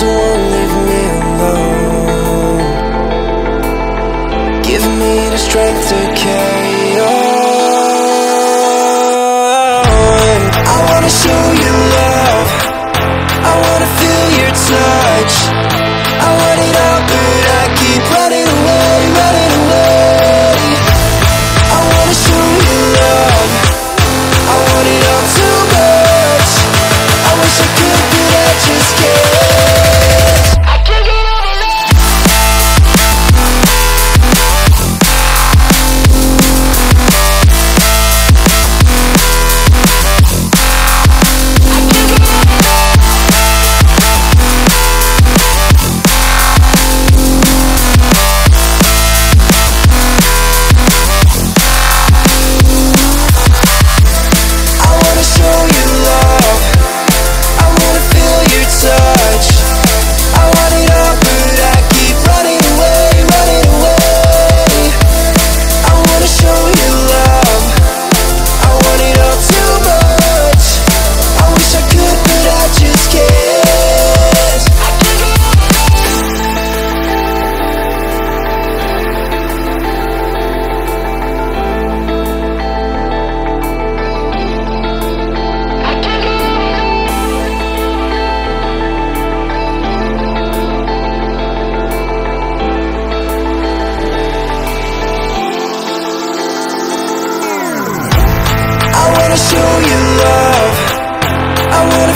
so won't leave me alone. Give me the strength to carry on. I wanna show you love, I wanna feel your touch. I want it all, but I keep running away, running away. I wanna show you love, I want it all too much. I wish I could, but I just can't. I can't get over love. I wanna show you love, I wanna